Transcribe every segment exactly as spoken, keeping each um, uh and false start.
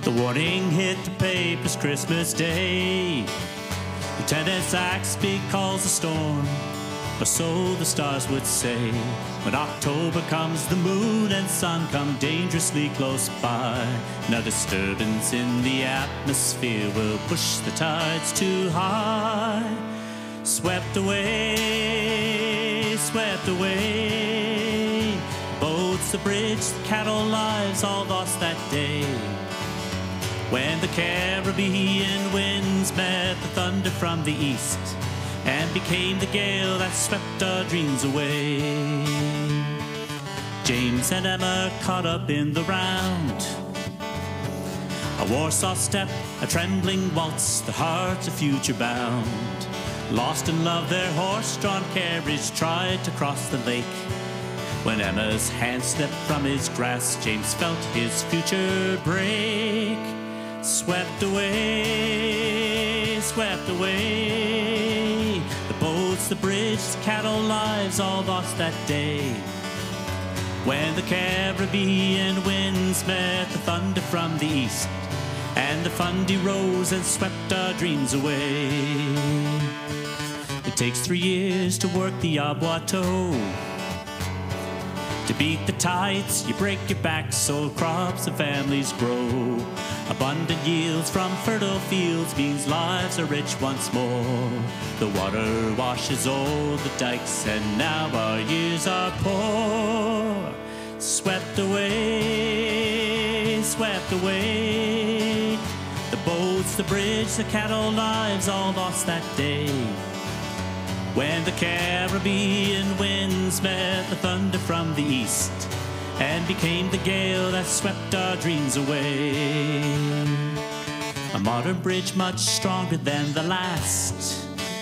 The warning hit the papers Christmas Day. Lieutenant Saxby calls a storm, or so the stars would say. When October comes, the moon and sun come dangerously close by. Now disturbance in the atmosphere will push the tides too high. Swept away, swept away. The boats, the bridge, the cattle lives all lost that day. When the Caribbean winds met the thunder from the east and became the gale that swept our dreams away. James and Emma caught up in the round, a Warsaw step, a trembling waltz, the hearts of future bound. Lost in love, their horse-drawn carriage tried to cross the lake. When Emma's hand slipped from his grasp, James felt his future break. Swept away, swept away. The boats, the bridge, the cattle lives all lost that day. When the Caribbean winds met the thunder from the east and the Fundy rose and swept our dreams away. It takes three years to work the Abuato. To beat the tides, you break your back so crops and families grow. Abundant yields from fertile fields means lives are rich once more. The water washes all the dikes and now our years are poor. Swept away, swept away. The boats, the bridge, the cattle lives all lost that day. When the Caribbean winds met the thunder from the east and became the gale that swept our dreams away. A modern bridge much stronger than the last.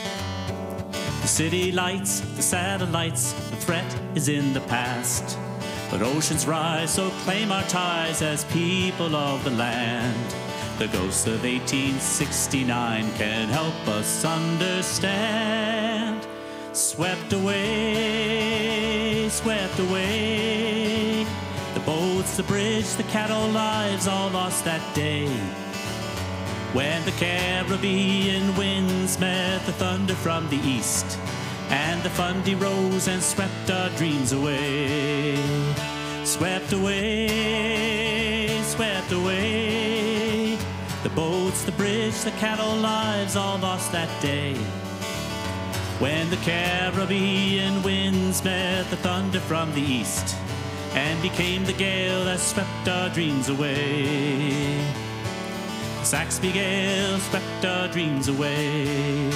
The city lights, the satellites, the threat is in the past. But oceans rise, so claim our ties as people of the land. The ghosts of eighteen sixty-nine can help us understand. Swept away, swept away. The boats, the bridge, the cattle lives all lost that day. When the Caribbean winds met the thunder from the east and the Fundy rose and swept our dreams away. Swept away, swept away. The boats, the bridge, the cattle lives all lost that day. When the Caribbean winds met the thunder from the east and became the gale that swept our dreams away. The Saxby gale swept our dreams away.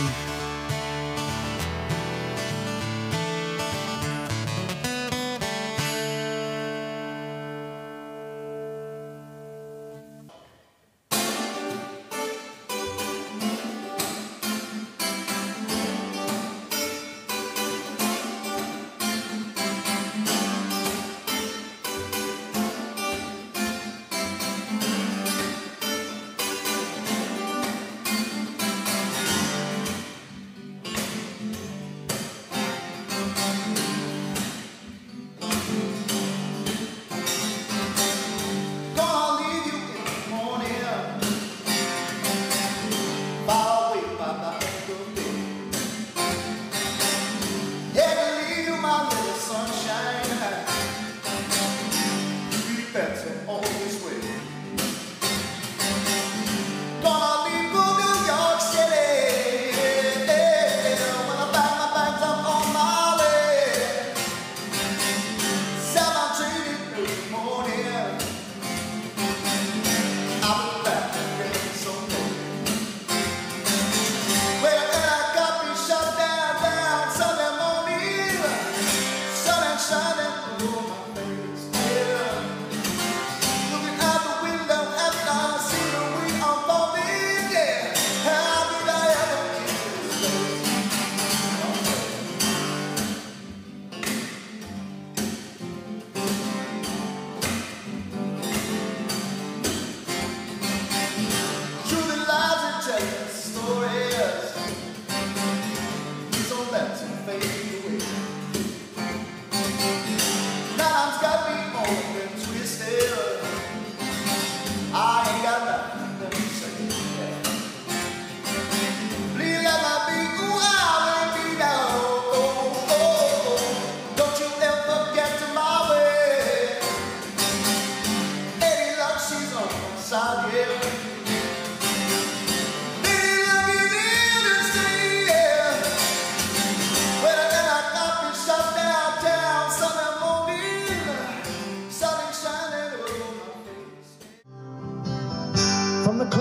I ain't got nothing.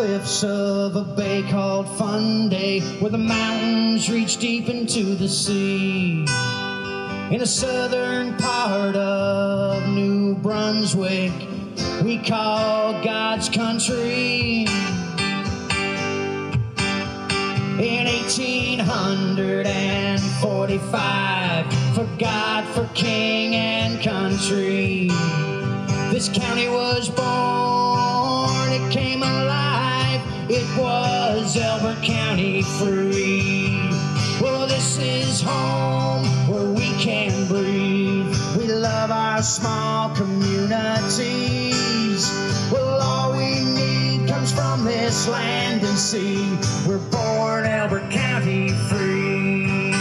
cliffs of a bay called Funday, where the mountains reach deep into the sea. In the southern part of New Brunswick, we call God's country. In eighteen forty-five, for God, for King and country, this county was born, it came alive, it was Elbert County free. Well, this is home where we can breathe, we love our small communities. Well, all we need comes from this land and sea, we're born Elbert County free.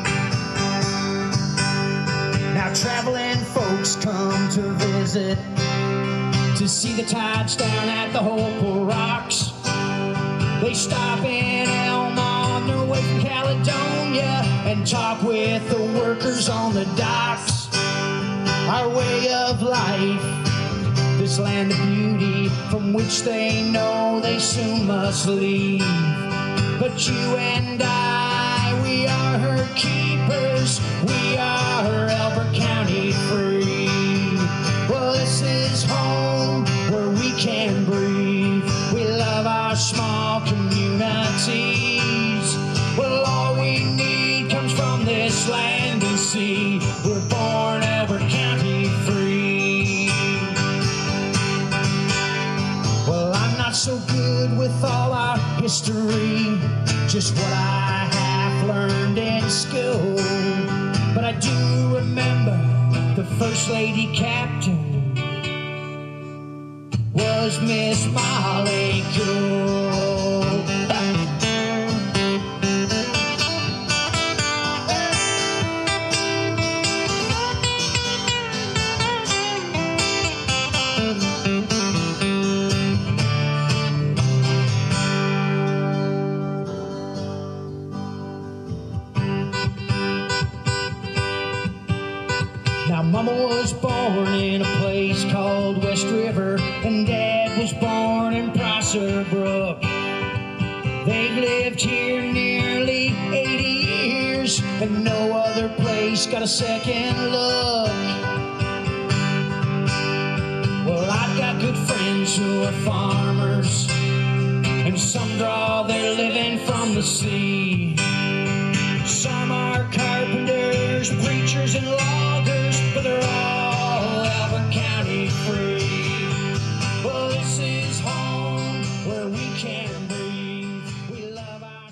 Now traveling folks come to visit, to see the tides down at the Hopewell Rocks. They stop in Elm on their way from Caledonia and talk with the workers on the docks. Our way of life, this land of beauty from which they know they soon must leave. But you and I, we are her keepers, we are Elbert County free. Well, this is home where we can breathe, we love our small communities. Well, all we need comes from this land and sea, we're born Elbert County free. Well, I'm not so good with all our history, just what I have learned in school, but I do remember the First Lady Captain was Miss Molly Gould. Now, Mama was born in a place called West River, and Dad was born in Prosser Brook. They've lived here nearly eighty years, and no other place got a second look. Well, I've got good friends who are farmers, and some draw their living from the sea. Some are carpenters, preachers, and loggers, but they're all Elbert County free. Well, this is home where we can breathe, we love our...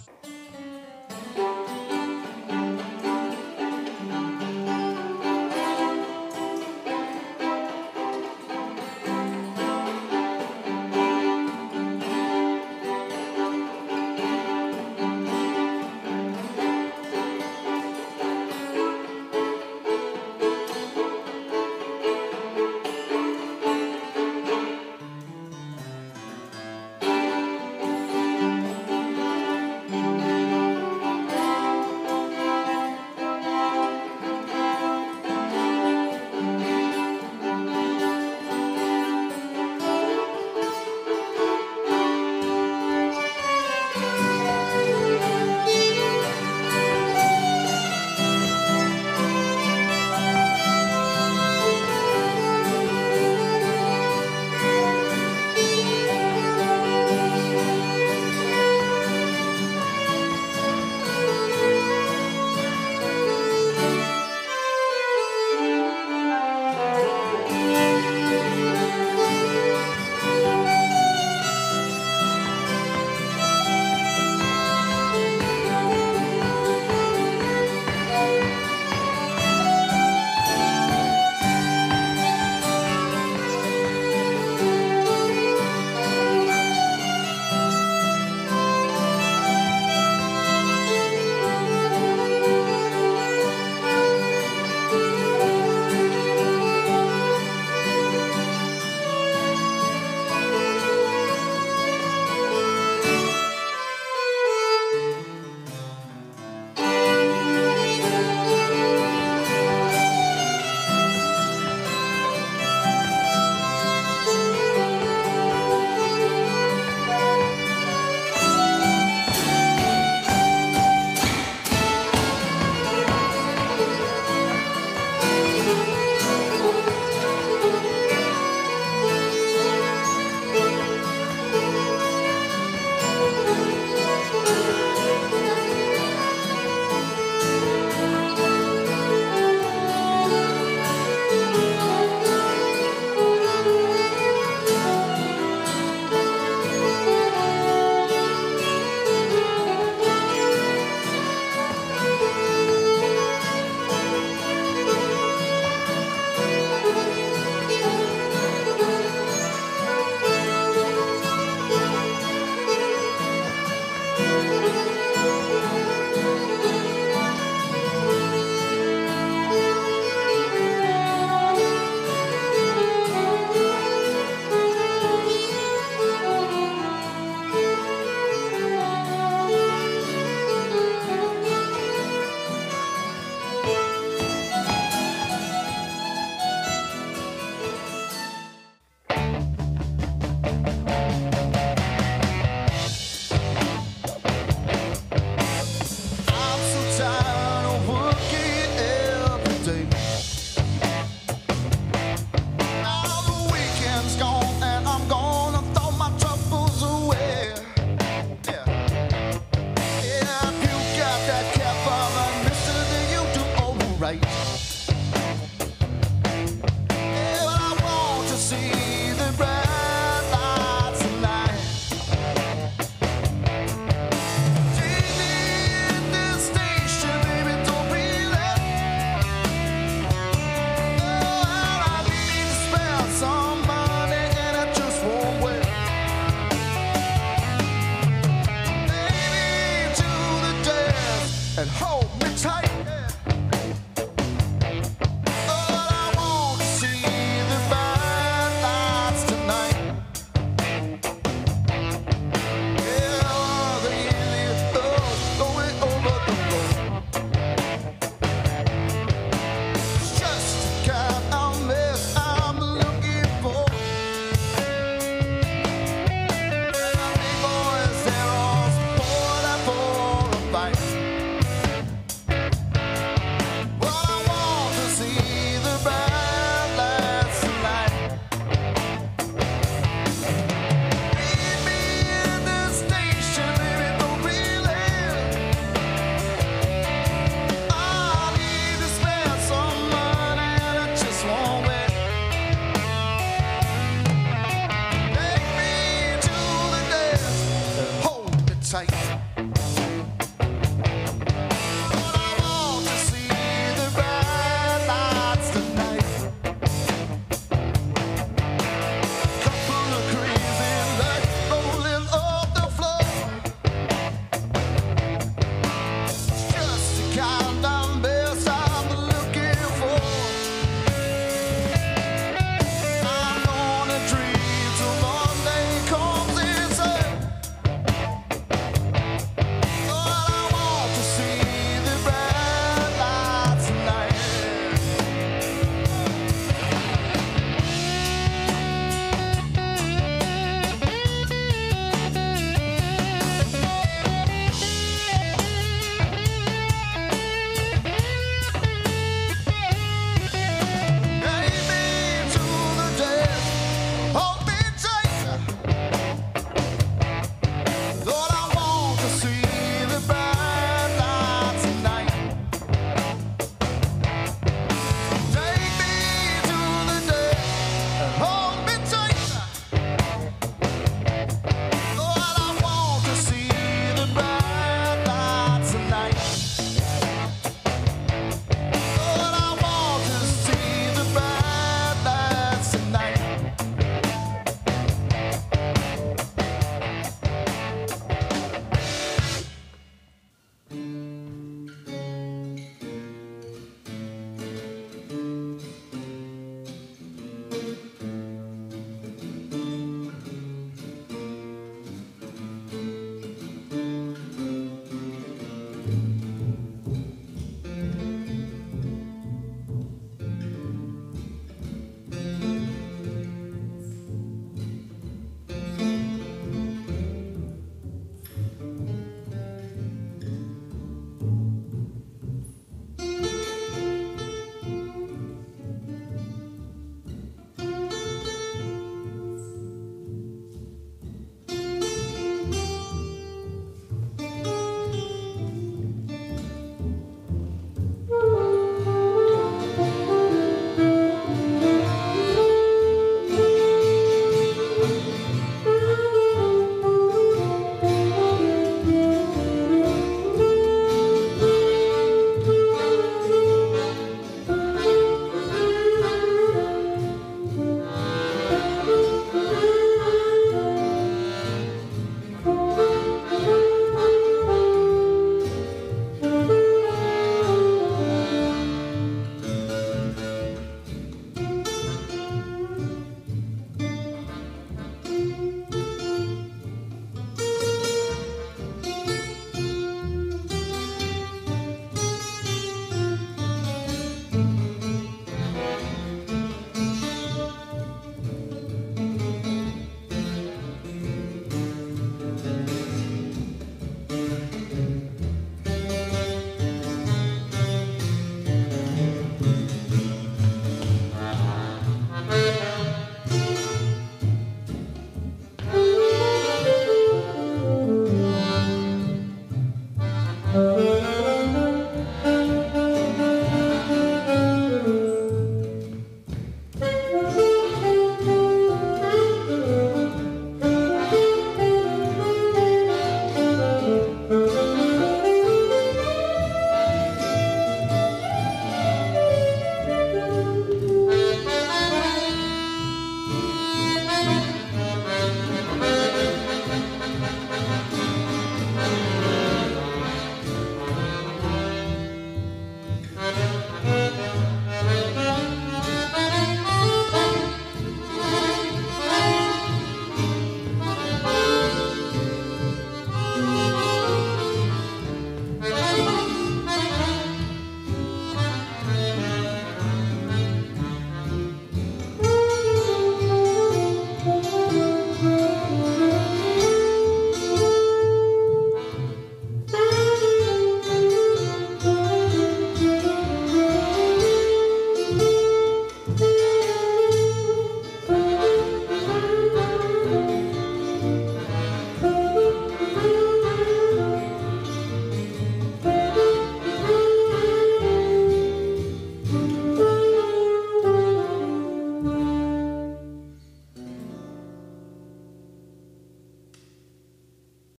right.